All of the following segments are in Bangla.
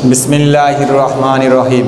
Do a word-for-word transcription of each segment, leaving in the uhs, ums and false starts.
बिस्मिल्लाहिर रहमानिर रहीम।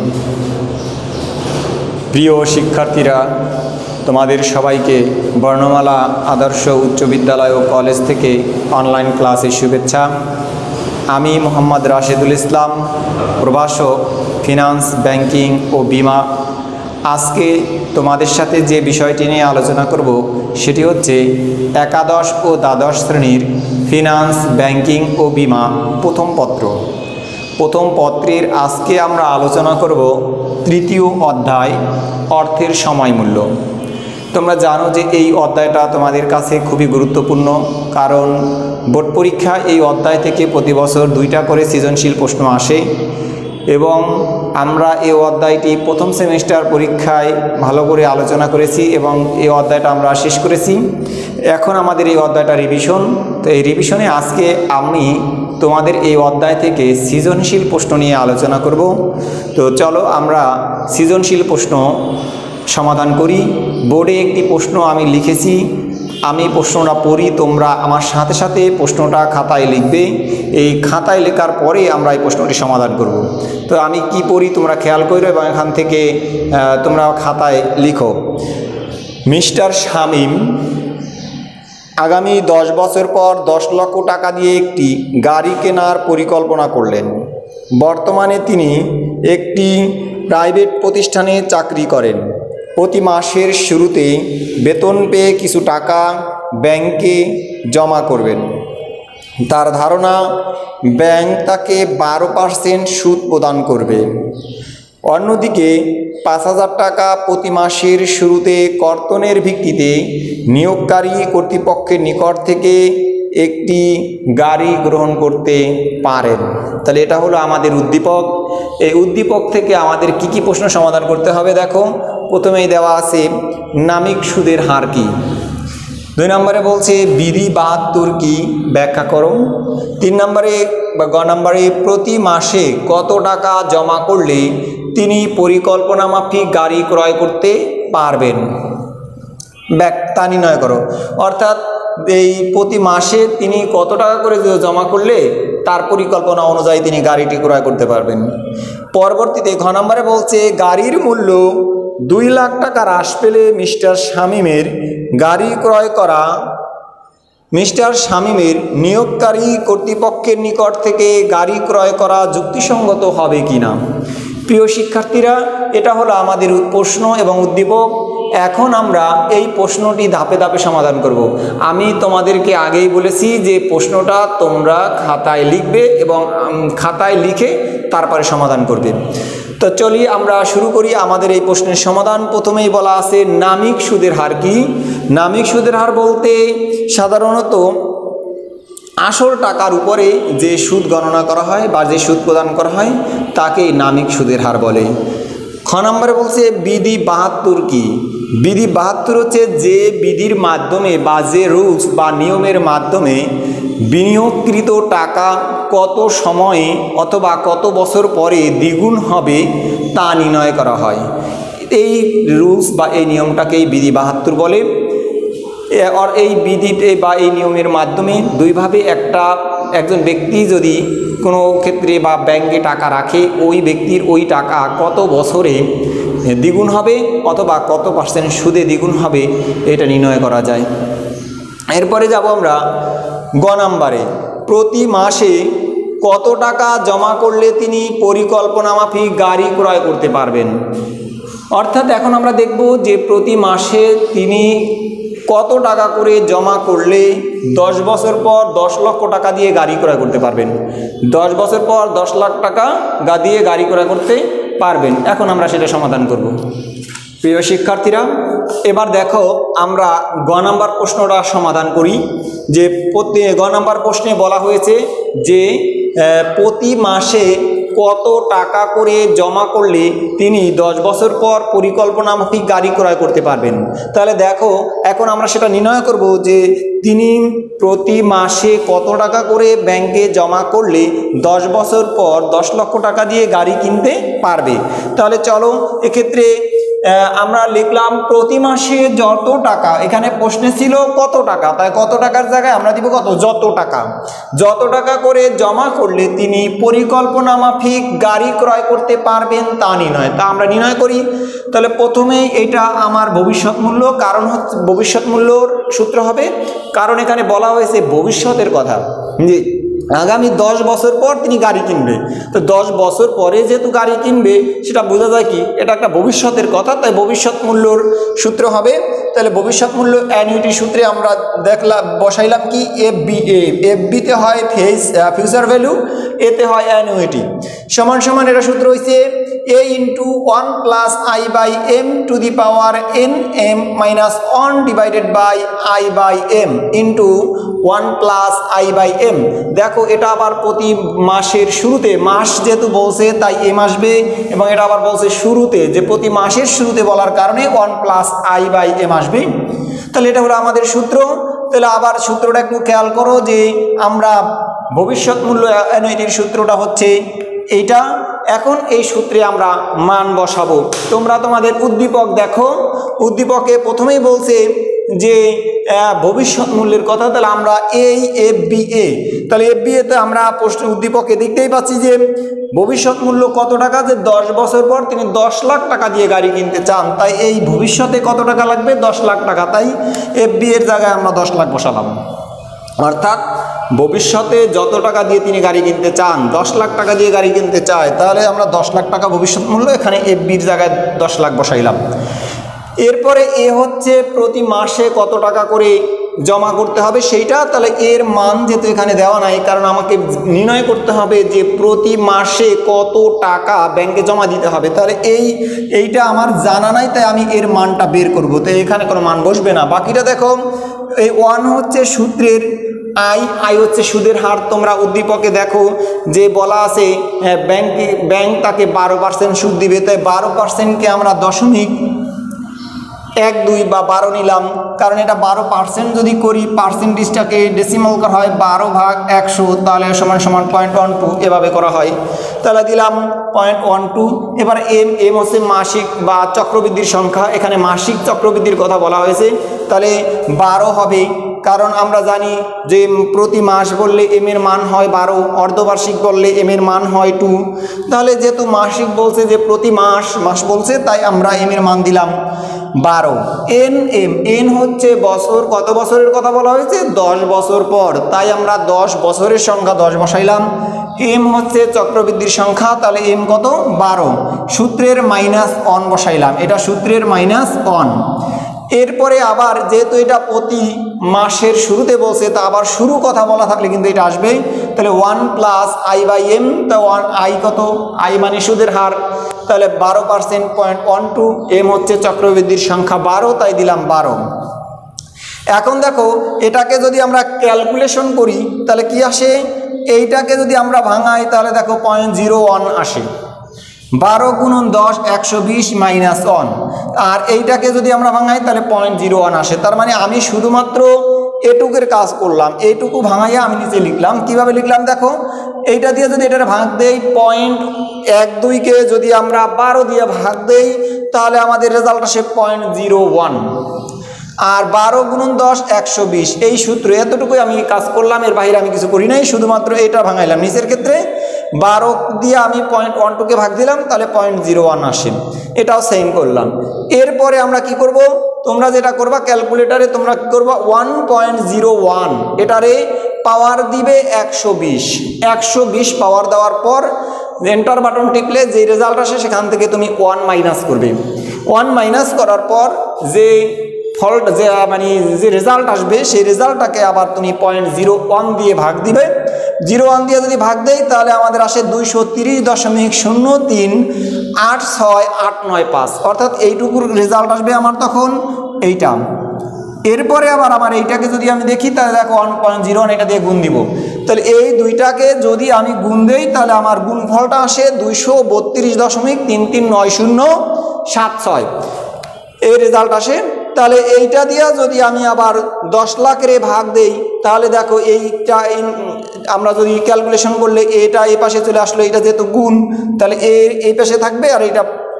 प्रिय शिक्षार्थीरा, তোমাদের সবাইকে বর্ণমালা আদর্শ উচ্চ বিদ্যালয় ও কলেজ থেকে অনলাইন ক্লাসে শুভেচ্ছা। আমি মোহাম্মদ রাশেদুল ইসলাম, প্রভাষক ফিনান্স, ব্যাংকিং ও বিমা। আজকে তোমাদের সাথে যে বিষয়টি নিয়ে আলোচনা করব সেটি হচ্ছে একাদশ ও দ্বাদশ শ্রেণীর ফিনান্স, ব্যাংকিং ও বিমা প্রথম পত্র। প্রথম পত্রের আজকে আমরা আলোচনা করব তৃতীয় অধ্যায়, অর্থের সময়মূল্য। তোমরা জানো যে এই অধ্যায়টা তোমাদের কাছে খুবই গুরুত্বপূর্ণ, কারণ বোর্ড পরীক্ষা এই অধ্যায় থেকে প্রতি বছর দুইটা করে সৃজনশীল প্রশ্ন আসে এবং আমরা এই অধ্যায়টি প্রথম সেমিস্টার পরীক্ষায় ভালো করে আলোচনা করেছি এবং এই অধ্যায়টা আমরা শেষ করেছি। এখন আমাদের এই অধ্যায়টা রিভিশন। তো এই রিভিশনে আজকে আমি তোমাদের এই অধ্যায় থেকে সৃজনশীল প্রশ্ন নিয়ে আলোচনা করব। তো চলো আমরা সৃজনশীল প্রশ্ন সমাধান করি। বোর্ডে একটি প্রশ্ন আমি লিখেছি, আমি প্রশ্নটা পড়ি, তোমরা আমার সাথে সাথে প্রশ্নটা খাতায় লিখবে। এই খাতায় লেখার পরে আমরা এই প্রশ্নটি সমাধান করব। তো আমি কি পড়ি তোমরা খেয়াল করো এবং এখান থেকে তোমরা খাতায় লিখো। মিস্টার শামীম আগামী দশ বছর পর দশ লক্ষ টাকা দিয়ে একটি গাড়ি কেনার পরিকল্পনা করলেন। বর্তমানে তিনি একটি প্রাইভেট প্রতিষ্ঠানে চাকরি করেন। প্রতি মাসের শুরুতে বেতন পেয়ে কিছু টাকা ব্যাংকে জমা করবেন। তার ধারণা ব্যাংক তাকে বারো পার্সেন্ট সুদ প্রদান করবে। অন্যদিকে পাঁচ হাজার টাকা প্রতি মাসের শুরুতে কর্তনের ভিত্তিতে নিয়োগকারী কর্তৃপক্ষের নিকট থেকে একটি গাড়ি গ্রহণ করতে পারেন। তাহলে এটা হলো আমাদের উদ্দীপক। এই উদ্দীপক থেকে আমাদের কি কি প্রশ্ন সমাধান করতে হবে দেখো। প্রথমেই দেওয়া আছে নামিক সুদের হার কি। দুই নম্বরে বলছে বিধি বাহাত্তর কি, ব্যাখ্যা করো। তিন নম্বরে বা গ নম্বরে প্রতি মাসে কত টাকা জমা করলে তিনি পরিকল্পনা মাফিক গাড়ি ক্রয় করতে পারবেন, ব্যাখ্যা নির্ণয় করো। অর্থাৎ এই প্রতি মাসে তিনি কত টাকা করে জমা করলে তার পরিকল্পনা অনুযায়ী তিনি গাড়িটি ক্রয় করতে পারবেন। পরবর্তীতে ঘ নম্বরে বলছে গাড়ির মূল্য দুই লাখ টাকা হ্রাস পেলে মিস্টার শামীমের গাড়ি ক্রয় করা মিস্টার শামীমের নিয়োগকারী কর্তৃপক্ষের নিকট থেকে গাড়ি ক্রয় করা যুক্তিসঙ্গত হবে কিনা। প্রিয় শিক্ষার্থীরা, এটা হলো আমাদের প্রশ্ন এবং উদ্দীপক। এখন আমরা এই প্রশ্নটি ধাপে ধাপে সমাধান করব। আমি তোমাদেরকে আগেই বলেছি যে প্রশ্নটা তোমরা খাতায় লিখবে এবং খাতায় লিখে তারপরে সমাধান করবে। তো চলি আমরা শুরু করি আমাদের এই প্রশ্নের সমাধান। প্রথমেই বলা আছে নামিক সুদের হার কি। নামিক সুদের হার বলতে সাধারণত আসল টাকার উপরে যে সুদ গণনা করা হয় বা যে সুদ প্রদান করা হয় তাকে নামিক সুদের হার বলে। খ নম্বরে বলছে বিধি বাহাত্তর কি। বিধি বাহাত্তর হচ্ছে যে বিধির মাধ্যমে বা যে রুলস বা নিয়মের মাধ্যমে বিনিয়োগকৃত টাকা কত সময়ে অথবা কত বছর পরে দ্বিগুণ হবে তা নির্ণয় করা হয়। এই রুলস বা এই নিয়মটাকেই বিধি বাহাত্তর বলে। আর এই বিধিতে বা এই নিয়মের মাধ্যমে দুইভাবে একটা একজন ব্যক্তি যদি কোনো ক্ষেত্রে বা ব্যাংকে টাকা রাখে, ওই ব্যক্তির ওই টাকা কত বছরে দ্বিগুণ হবে অথবা কত পার্সেন্ট সুদে দ্বিগুণ হবে এটা নির্ণয় করা যায়। এরপরে যাব আমরা গ নম্বরে, প্রতি মাসে কত টাকা জমা করলে তিনি পরিকল্পনা মাফিক গাড়ি ক্রয় করতে পারবেন। অর্থাৎ এখন আমরা দেখব যে প্রতি মাসে তিনি কত টাকা করে জমা করলে দশ বছর পর দশ লক্ষ টাকা দিয়ে গাড়ি ক্রয় করতে পারবেন। দশ বছর পর দশ লাখ টাকা গা দিয়ে গাড়ি ক্রয় করতে পারবেন। এখন আমরা সেটা সমাধান করব। প্রিয় শিক্ষার্থীরা, এবার দেখো আমরা গ নম্বর প্রশ্নটা সমাধান করি। যে প্রতি গ নম্বর প্রশ্নে বলা হয়েছে যে প্রতি মাসে কত টাকা করে জমা করলে তিনি দশ বছর পর পরিকল্পনা মাফিক গাড়ি ক্রয় করতে পারবেন। তাহলে দেখো এখন আমরা সেটা নির্ণয় করব যে তিনি প্রতি মাসে কত টাকা করে ব্যাংকে জমা করলে দশ বছর পর দশ লক্ষ টাকা দিয়ে গাড়ি কিনতে পারবে। তাহলে চলো এক্ষেত্রে আমরা লিখলাম প্রতি মাসে যত টাকা, এখানে প্রশ্নে ছিল কত টাকা, তাই কত টাকার জায়গায় আমরা দিব কত, যত টাকা। যত টাকা করে জমা করলে তিনি পরিকল্পনা মাফিক গাড়ি ক্রয় করতে পারবেন তা নির্ণয়, তা আমরা নির্ণয় করি। তাহলে প্রথমেই এটা আমার ভবিষ্যৎ মূল্য, কারণ হচ্ছে ভবিষ্যৎ মূল্যর সূত্র হবে, কারণ এখানে বলা হয়েছে ভবিষ্যতের কথা, যে আগামী দশ বছর পর তিনি গাড়ি কিনবে। তো দশ বছর পরে যেহেতু গাড়ি কিনবে সেটা বোঝা যায় কি এটা একটা ভবিষ্যতের কথা, তাই ভবিষ্যৎ মূল্যর সূত্র হবে। তাহলে ভবিষ্যৎ মূল্য অ্যানুইটি সূত্রে আমরা দেখলাম বসাইলাম কি এফ বি এ, এফ বিতে হয় ফেস ফিউচার ভ্যালু, এতে হয় অ্যানুইটি, সমান সমান এটা সূত্র হয়েছে A into one plus I by M to the power N M minus one divided by I by M into one plus I by M. দেখো এটা আবার প্রতি মাসের শুরুতে, মাস যেহেতু বলছে তাই এম আসবে, এবং এটা আবার বলছে শুরুতে, যে প্রতি মাসের শুরুতে বলার কারণে one plus I by M আসবে। তাহলে এটা হলো আমাদের সূত্র। তাহলে আবার সূত্রটা একটু খেয়াল করো, যে আমরা ভবিষ্যৎ মূল্য অ্যানুইটির সূত্রটা হচ্ছে এইটা। এখন এই সূত্রে আমরা মান বসাবো। তোমরা তোমাদের উদ্দীপক দেখো, উদ্দীপকে প্রথমেই বলছে যে ভবিষ্যৎ মূল্যের কথা। তাহলে আমরা এই এফ বি এ, তাহলে এফ বি এতে আমরা প্রশ্ন উদ্দীপকে দেখতেই পাচ্ছি যে ভবিষ্যৎ মূল্য কত টাকা, যে দশ বছর পর তিনি দশ লাখ টাকা দিয়ে গাড়ি কিনতে চান, তাই এই ভবিষ্যতে কত টাকা লাগবে, দশ লাখ টাকা, তাই এফ বি এর জায়গায় আমরা দশ লাখ বসালাম। অর্থাৎ ভবিষ্যতে যত টাকা দিয়ে তিনি গাড়ি কিনতে চান, দশ লাখ টাকা দিয়ে গাড়ি কিনতে চায়, তাহলে আমরা দশ লাখ টাকা ভবিষ্যৎ মূল্য, এখানে এফ বির জায়গায় দশ লাখ বসাইলাম। এরপরে এ হচ্ছে প্রতি মাসে কত টাকা করে জমা করতে হবে সেইটা। তাহলে এর মান যেহেতু এখানে দেওয়া নাই, কারণ আমাকে নির্ণয় করতে হবে যে প্রতি মাসে কত টাকা ব্যাংকে জমা দিতে হবে। তাহলে এই এইটা আমার জানা নাই, তাই আমি এর মানটা বের করব। তো এখানে কোনো মান বসবে না। বাকিটা দেখো, এই ওয়ান হচ্ছে সূত্রের আই, আই হচ্ছে সুদের হার। তোমরা উদ্দীপকে দেখো যে বলা আছে ব্যাংক ব্যাংক তাকে বারো পার্সেন্ট সুদ দিবে, তাই বারো পার্সেন্টকে আমরা দশমিক এক দুই বা বারো নিলাম, কারণ এটা বারো পার্সেন্ট যদি করি, পার্সেন্টেজটাকে ডেসিমাল করা হয় বারো ভাগ একশো, তাহলে সমান সমান পয়েন্ট ওয়ান টু এভাবে করা হয়। তাহলে দিলাম পয়েন্ট ওয়ান টু। এবার এম, এম হচ্ছে মাসিক বা চক্রবৃদ্ধির সংখ্যা, এখানে মাসিক চক্রবৃদ্ধির কথা বলা হয়েছে, তাহলে বারো হবে, কারণ আমরা জানি যে প্রতি মাস বললে এম এর মান হয় বারো, অর্ধবার্ষিক বললে এম এর মান হয় টু। তাহলে যেহেতু মাসিক বলছে, যে প্রতি মাস মাস বলছে, তাই আমরা এম এর মান দিলাম বারো। এন এম, এন হচ্ছে বছর, কত বছরের কথা বলা হয়েছে, দশ বছর পর, তাই আমরা দশ বছরের সংখ্যা দশ বসাইলাম। এম হচ্ছে চক্রবৃদ্ধির সংখ্যা, তাহলে এম কত, বারো। সূত্রের মাইনাস অন বসাইলাম, এটা সূত্রের মাইনাস অন। এরপরে আবার যেহেতু এটা প্রতি মাসের শুরুতে বলছে, তা আবার শুরু কথা বলা থাকলে কিন্তু এটা আসবে। তাহলে one plus I by M, তা ওয়ান আই কত, আই মানে সুদের হার, তাহলে বারো percent point one two. M হচ্ছে চক্রবৃদ্ধির সংখ্যা বারো, তাই দিলাম বারো। এখন দেখো এটাকে যদি আমরা ক্যালকুলেশন করি তাহলে কি আসে, এইটাকে যদি আমরা ভাঙাই তাহলে দেখো পয়েন্ট জিরো ওয়ান আসে। বারো গুণন দশ, একশো বিশ মাইনাস ওয়ান। আর এইটাকে যদি আমরা ভাঙাই তাহলে পয়েন্ট জিরো ওয়ান আসে। তার মানে আমি শুধুমাত্র এটুকের কাজ করলাম, এইটুকু ভাঙাইয়া আমি নিচে লিখলাম। কিভাবে লিখলাম দেখো, এইটা দিয়ে যদি এটা ভাগ দেই, পয়েন্ট এক দুইকে যদি আমরা বারো দিয়ে ভাগ দেই, তাহলে আমাদের রেজাল্ট আসে পয়েন্ট জিরো ওয়ান। আর বারো গুণন দশ, একশো বিশ, এই সূত্র এতটুকুই আমি কাজ করলাম, এর বাইরে আমি কিছু করি নাই, শুধুমাত্র এটা ভাঙাইলাম। নিচের ক্ষেত্রে বারো দিয়ে আমি পয়েন্ট ওয়ান টুকে ভাগ দিলাম, তাহলে পয়েন্ট জিরো ওয়ান আসে, এটাও সেম করলাম। এরপরে আমরা কি করব, তোমরা যেটা করবা ক্যালকুলেটারে তোমরা কি করবা, ওয়ান পয়েন্ট জিরো ওয়ান এটারে পাওয়ার দিবে একশো বিশ, একশো বিশ পাওয়ার দেওয়ার পর এন্টার বাটন টিপলে যে রেজাল্ট আসে সেখান থেকে তুমি ওয়ান মাইনাস করবে। ওয়ান মাইনাস করার পর যে ফল্ট যে মানে যে রেজাল্ট আসবে সেই রেজাল্টটাকে আবার তুমি পয়েন্ট জিরো ওয়ান দিয়ে ভাগ দিবে। জিরো ওয়ান দিয়ে যদি ভাগ দেয় তাহলে আমাদের আসে দুইশো তিরিশ দশমিক শূন্য তিন আট ছয় আট নয় পাঁচ, অর্থাৎ এইটুকুর রেজাল্ট আসবে আমার তখন এইটা। এরপরে আবার আমার এইটাকে যদি আমি দেখি তাহলে দেখো ওয়ান পয়েন্ট জিরো ওয়ান এটা দিয়ে গুণ দিব, তাহলে এই দুইটাকে যদি আমি গুণ দেই তাহলে আমার গুণফলটা আসে দুইশো বত্রিশ দশমিক তিন তিন নয় শূন্য সাত ছয়, এই রেজাল্ট আসে। তাহলে এইটা দিয়ে যদি আমি আবার দশ লাখের ভাগ দেই তাহলে দেখো এইটা আমরা যদি ক্যালকুলেশন করলে এটা এই পাশে চলে আসলো, এটা যেহেতু গুণ তাহলে এই এই পাশে থাকবে আর এটা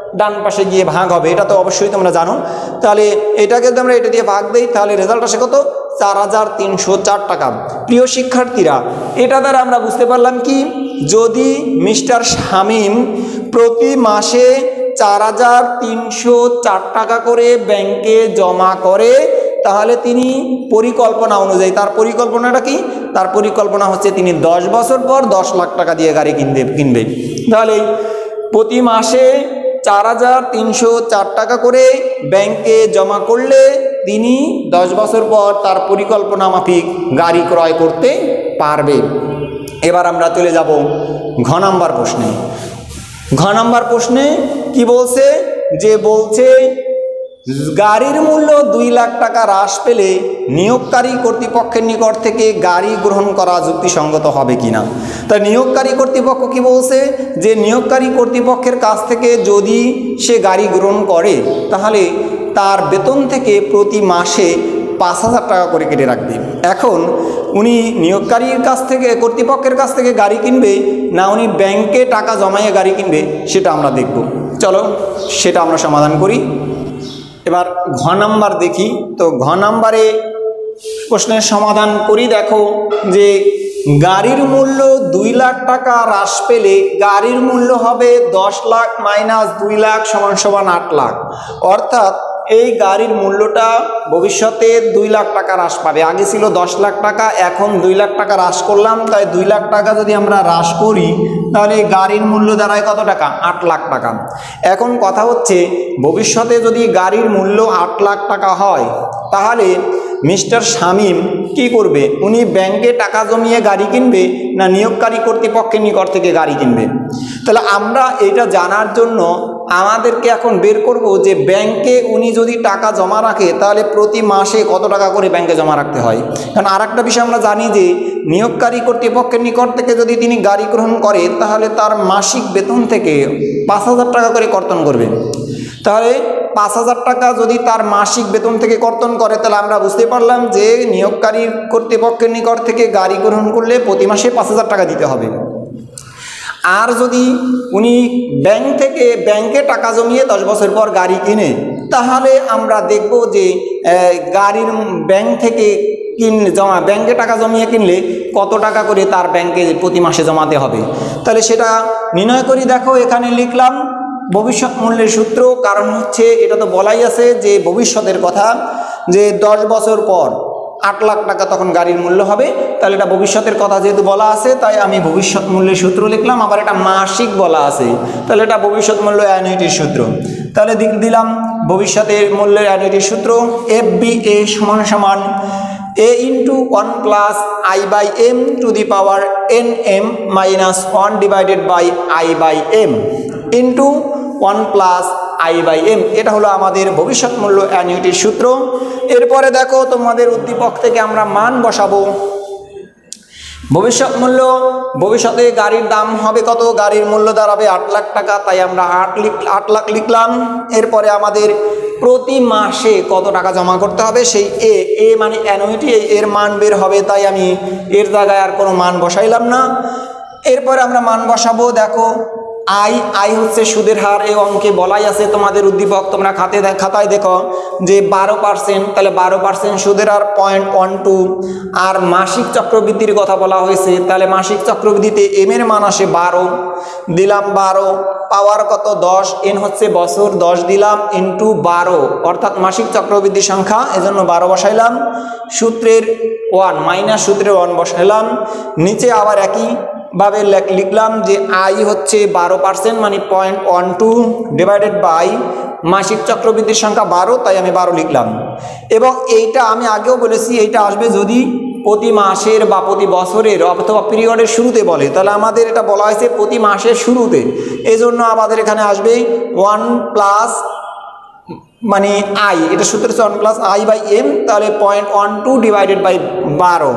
ডান পাশে গিয়ে ভাগ হবে, এটা তো অবশ্যই তোমরা জানো। তাহলে এটাকে যদি আমরা এটা দিয়ে ভাগ দিই তাহলে রেজাল্ট আসে কত? চার হাজার তিনশো চার টাকা। প্রিয় শিক্ষার্থীরা, এটা দ্বারা আমরা বুঝতে পারলাম কি, যদি মিস্টার শামীম প্রতি মাসে চার হাজার তিনশো চার টাকা করে ব্যাংকে জমা করে, তাহলে তিনি পরিকল্পনা অনুযায়ী, তার পরিকল্পনাটা কি? তার পরিকল্পনা হচ্ছে তিনি দশ বছর পর দশ লাখ টাকা দিয়ে গাড়ি কিনবে কিনবে তাহলে প্রতি মাসে চার হাজার তিনশো চার টাকা করে ব্যাংকে জমা করলে তিনি দশ বছর পর তার পরিকল্পনা মাফিক গাড়ি ক্রয় করতে পারবে। এবার আমরা চলে যাব ঘ নাম্বার প্রশ্নে। ঘ নাম্বার প্রশ্নে কি বলছে? যে বলছে গাড়ির মূল্য দুই লাখ টাকা হ্রাস পেলে নিয়োগকারী কর্তৃপক্ষের নিকট থেকে গাড়ি গ্রহণ করা যুক্তিসঙ্গত হবে কিনা। তাই নিয়োগকারী কর্তৃপক্ষ কি বলছে? যে নিয়োগকারী কর্তৃপক্ষের কাছ থেকে যদি সে গাড়ি গ্রহণ করে তাহলে তার বেতন থেকে প্রতি মাসে পাঁচ হাজার টাকা করে কেটে রাখবে। এখন উনি নিয়োগকারীর কাছ থেকে, কর্তৃপক্ষের কাছ থেকে গাড়ি কিনবে না উনি ব্যাংকে টাকা জমাইয়ে গাড়ি কিনবে, সেটা আমরা দেখব। চলো সেটা আমরা সমাধান করি। এবার ঘ নাম্বার দেখি। তো ঘ নাম্বারে প্রশ্নের সমাধান করি। দেখো যে গাড়ির মূল্য দুই লাখ টাকা হ্রাস পেলে গাড়ির মূল্য হবে দশ লাখ মাইনাস দুই লাখ সমান সমান আট লাখ। অর্থাৎ এই গাড়ির মূল্যটা ভবিষ্যতে দুই লাখ টাকা হ্রাস পাবে। আগে ছিল দশ লাখ টাকা, এখন দুই লাখ টাকা হ্রাস করলাম। তাই দুই লাখ টাকা যদি আমরা হ্রাস করি তাহলে গাড়ির মূল্য দাঁড়ায় কত টাকা? আট লাখ টাকা। এখন কথা হচ্ছে ভবিষ্যতে যদি গাড়ির মূল্য আট লাখ টাকা হয় তাহলে মিস্টার শামীম কি করবে? উনি ব্যাংকে টাকা জমিয়ে গাড়ি কিনবে না নিয়োগকারী কর্তৃপক্ষের নিকট থেকে গাড়ি কিনবে? তাহলে আমরা এটা জানার জন্য আমাদেরকে এখন বের করব যে ব্যাংকে উনি যদি টাকা জমা রাখে তাহলে প্রতি মাসে কত টাকা করে ব্যাংকে জমা রাখতে হয়। কারণ আর একটা বিষয় আমরা জানি যে নিয়োগকারী কর্তৃপক্ষের নিকট থেকে যদি তিনি গাড়ি গ্রহণ করে তাহলে তার মাসিক বেতন থেকে পাঁচ হাজার টাকা করে কর্তন করবে। তাহলে পাঁচ হাজার টাকা যদি তার মাসিক বেতন থেকে কর্তন করে তাহলে আমরা বুঝতে পারলাম যে নিয়োগকারী কর্তৃপক্ষের নিকট থেকে গাড়ি গ্রহণ করলে প্রতি মাসে পাঁচ হাজার টাকা দিতে হবে। আর যদি উনি ব্যাংক থেকে ব্যাংকে টাকা জমিয়ে দশ বছর পর গাড়ি কিনে তাহলে আমরা দেখব যে গাড়ির ব্যাংক থেকে কিন জমা ব্যাংকে টাকা জমিয়ে কিনলে কত টাকা করে তার ব্যাংকে প্রতি মাসে জমাতে হবে। তাহলে সেটা নির্ণয় করি। দেখো এখানে লিখলাম ভবিষ্যৎ মূল্যের সূত্র, কারণ হচ্ছে এটা তো বলাই আছে যে ভবিষ্যতের কথা, যে দশ বছর পর আট লাখ টাকা তখন গাড়ির মূল্য হবে। তাহলে এটা ভবিষ্যতের কথা যেহেতু বলা আছে তাই আমি ভবিষ্যৎ মূল্যের সূত্র লিখলাম। আবার এটা মাসিক বলা আছে তাহলে এটা ভবিষ্যৎ মূল্য অ্যানুইটির সূত্র। তাহলে দিলাম ভবিষ্যতের মূল্যের অ্যানুইটির সূত্র এফ বি এ সমান সমান A into one plus I by M to the power N M minus one divided by I by M into one plus I by M. এটা হলো আমাদের ভবিষ্যৎ মূল্য অ্যানুইটির সূত্র। এরপরে দেখো তোমাদের উদ্দীপক থেকে আমরা মান বসাবো। ভবিষ্যৎ মূল্য, ভবিষ্যতে গাড়ির দাম হবে কত? গাড়ির মূল্য দাঁড়াবে আট লাখ টাকা, তাই আমরা আট লিখ আট লাখ লিখলাম। এরপরে আমাদের প্রতি মাসে কত টাকা জমা করতে হবে সেই এ এ মানে অ্যানুইটি, এর মান বের হবে, তাই আমি এর জায়গায় আর কোনো মান বসাইলাম না। এরপরে আমরা মান বসাবো। দেখো আই আই হচ্ছে সুদের হার, এই অঙ্কে বলাই আছে তোমাদের উদ্দীপক, তোমরা খাতে খাতায় দেখো যে বারো পার্সেন্ট, তাহলে বারো পার্সেন্ট সুদের হার পয়েন্ট ওয়ান টু। আর মাসিক চক্রবৃদ্ধির কথা বলা হয়েছে, তাহলে মাসিক চক্রবৃদ্ধিতে এম এর মান আসে বারো, দিলাম বারো, পাওয়ার কত দশ, এন হচ্ছে বছর, দশ দিলাম ইন্টু বারো, অর্থাৎ মাসিক চক্রবৃদ্ধির সংখ্যা, এজন্য বারো বসাইলাম। সূত্রের ওয়ান মাইনাস সূত্রের ওয়ান বসাইলাম। নিচে আবার একই ভাবে লিখলাম যে আই হচ্ছে বারো পার্সেন্ট মানে point one two divided by মাসিক চক্রবৃদ্ধির সংখ্যা বারো, তাই আমি বারো লিখলাম। এবং এইটা আমি আগেও বলেছি এইটা আসবে যদি প্রতি মাসের বা প্রতি বছরের অথবা পিরিয়ডের শুরুতে বলে, তাহলে আমাদের এটা বলা হয়েছে প্রতি মাসের শুরুতে, এই জন্য আমাদের এখানে আসবে ওয়ান প্লাস মানে আই, এটা সূত্র হচ্ছে one plus I by M, তাহলে point one two divided by বারো।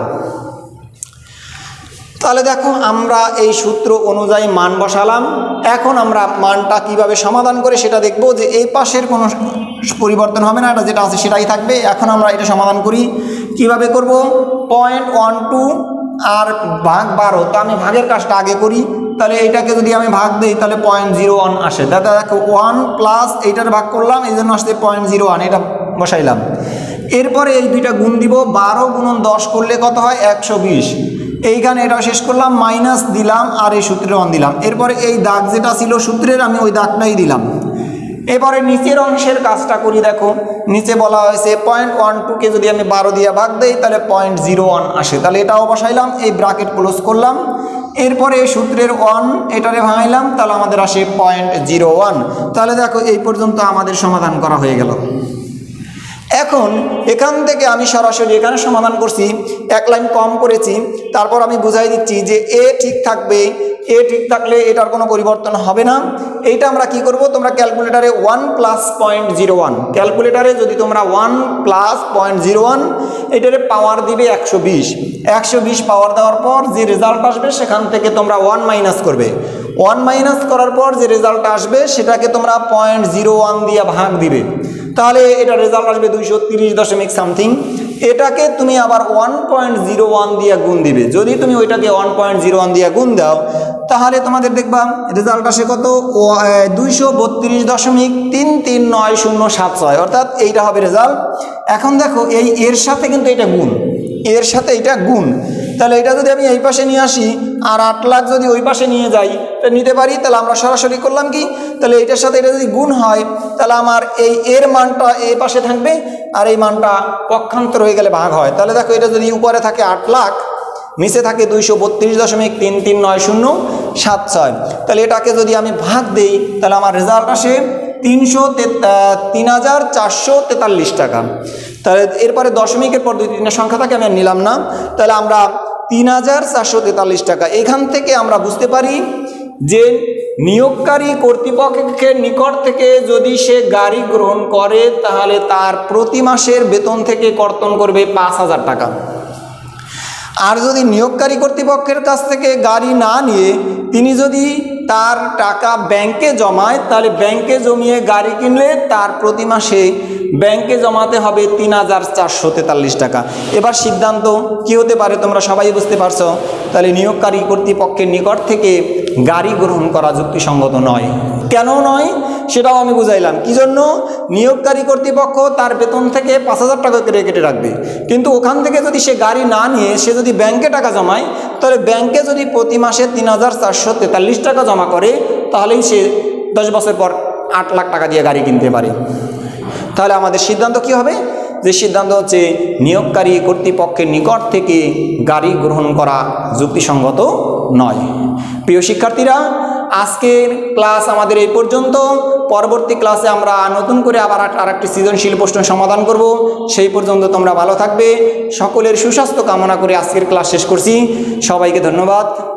তাহলে দেখো আমরা এই সূত্র অনুযায়ী মান বসালাম। এখন আমরা মানটা কিভাবে সমাধান করে সেটা দেখব, যে এই পাশের কোনো পরিবর্তন হবে না, এটা যেটা আছে সেটাই থাকবে। এখন আমরা এটা সমাধান করি, কিভাবে করব? পয়েন্ট ওয়ান টু আর ভাগ বারো, তো আমি ভাগের কাজটা আগে করি। তাহলে এইটাকে যদি আমি ভাগ দিই তাহলে পয়েন্ট জিরো ওয়ান আসে। দাদা দেখো ওয়ান প্লাস এইটার ভাগ করলাম, এই জন্য আসছে পয়েন্ট জিরো ওয়ান, এটা বসাইলাম। এরপরে এই দুইটা গুণ দিব, বারো গুণন দশ করলে কত হয় একশো বিশ। এইখানে এটা শেষ করলাম, মাইনাস দিলাম আর এই সূত্রের ওয়ান দিলাম। এরপরে এই দাগ যেটা ছিল সূত্রের আমি ওই দাগটাই দিলাম। এবারে নিচের অংশের কাজটা করি। দেখো নিচে বলা হয়েছে পয়েন্ট ওয়ান টুকে যদি আমি বারো দিয়ে ভাগ দিই তাহলে পয়েন্ট জিরো ওয়ান আসে, তাহলে এটাও বসাইলাম, এই ব্র্যাকেট ক্লোজ করলাম। এরপরে সূত্রের ওয়ান এটারে ভাঙাইলাম, তাহলে আমাদের আসে পয়েন্ট জিরো ওয়ান। তাহলে দেখো এই পর্যন্ত আমাদের সমাধান করা হয়ে গেল। এখন এখান থেকে আমি সরাসরি এখানে সমাধান করছি, এক লাইন কম করেছি, তারপর আমি বুঝাই দিচ্ছি যে এ ঠিক থাকবে, এ ঠিক থাকলে এটার কোনো পরিবর্তন হবে না। এইটা আমরা কি করব, তোমরা ক্যালকুলেটারে one plus point zero one, ক্যালকুলেটারে যদি তোমরা one plus point zero one এটারে পাওয়ার দিবে একশো বিশ, একশো বিশ পাওয়ার দেওয়ার পর যে রেজাল্ট আসবে সেখান থেকে তোমরা ওয়ান মাইনাস করবে, ওয়ান মাইনাস করার পর যে রেজাল্ট আসবে সেটাকে তোমরা পয়েন্ট জিরো ওয়ান দিয়ে ভাগ দিবে, তাহলে এটা রেজাল্ট আসবে দুইশো তিরিশ দশমিক সামথিং। এটাকে তুমি আবার ওয়ান পয়েন্ট জিরো ওয়ান দিয়ে গুণ দিবে। যদি তুমি ওইটাকে ওয়ান পয়েন্ট জিরো ওয়ান দিয়ে গুণ দাও তাহলে তোমাদের দেখবা রেজাল্ট আসে কত, দুইশো বত্রিশ দশমিক তিন তিন নয় শূন্য সাত ছয়, অর্থাৎ এইটা হবে রেজাল্ট। এখন দেখো এই এর সাথে কিন্তু এটা গুণ, এর সাথে এটা গুণ, তাহলে এটা যদি আমি এই পাশে নিয়ে আসি আর আট লাখ যদি ওই পাশে নিয়ে যাই নিতে পারি, তাহলে আমরা সরাসরি করলাম কি, তাহলে এটার সাথে এটা যদি গুণ হয় তাহলে আমার এই এর মানটা এই পাশে থাকবে আর এই মানটা পক্ষান্তর হয়ে গেলে ভাগ হয়। তাহলে দেখো এটা যদি উপরে থাকে আট লাখ, নিচে থাকে দুইশো বত্রিশ দশমিক তিন তিন নয় শূন্য সাত ছয়, তাহলে এটাকে যদি আমি ভাগ দিই তাহলে আমার রেজাল্ট আসে তিনশো তিন হাজার চারশো তেতাল্লিশ টাকা। তাহলে এরপরে দশমিকের পর দুই তিনটা সংখ্যা থাকে, আমি আর নিলাম না। তাহলে আমরা তিন হাজার চারশো তেতাল্লিশ টাকা, এখান থেকে আমরা বুঝতে পারি যে নিয়োগকারী কর্তৃপক্ষের নিকট থেকে যদি সে গাড়ি গ্রহণ করে তাহলে তার প্রতি মাসের বেতন থেকে কর্তন করবে পাঁচ হাজার টাকা। আর যদি নিয়োগকারী কর্তৃপক্ষের কাছ থেকে গাড়ি না নিয়ে তিনি যদি তার টাকা ব্যাংকে জমায় তাহলে ব্যাংকে জমিয়ে গাড়ি কিনলে তার প্রতি মাসে ব্যাংকে জমাতে হবে তিন হাজার চারশো তেতাল্লিশ টাকা। এবার সিদ্ধান্ত কী হতে পারে তোমরা সবাই বুঝতে পারছো। তাহলে নিয়োগকারী কর্তৃপক্ষের নিকট থেকে গাড়ি গ্রহণ করা যুক্তিসঙ্গত নয়। কেন নয় সেটাও আমি বুঝাইলাম। কি জন্য, নিয়োগকারী কর্তৃপক্ষ তার বেতন থেকে পাঁচ হাজার টাকা করে কেটে রাখবে, কিন্তু ওখান থেকে যদি সে গাড়ি না নিয়ে সে যদি ব্যাংকে টাকা জমায় তাহলে ব্যাংকে যদি প্রতি মাসে তিন হাজার চারশো তেতাল্লিশ টাকা জমা করে তাহলেই সে দশ বছর পর আট লাখ টাকা দিয়ে গাড়ি কিনতে পারে। তাহলে আমাদের সিদ্ধান্ত কি হবে, যে সিদ্ধান্ত হচ্ছে নিয়োগকারী কর্তৃপক্ষের নিকট থেকে গাড়ি গ্রহণ করা যুক্তিসঙ্গত নয়। প্রিয় শিক্ষার্থীরা, আজকের ক্লাস আমাদের এই পর্যন্ত। পরবর্তী ক্লাসে আমরা নতুন করে আবার আর একটি সৃজনশীল প্রশ্ন সমাধান করব। সেই পর্যন্ত তোমরা ভালো থাকবে। সকলের সুস্বাস্থ্য কামনা করে আজকের ক্লাস শেষ করছি। সবাইকে ধন্যবাদ।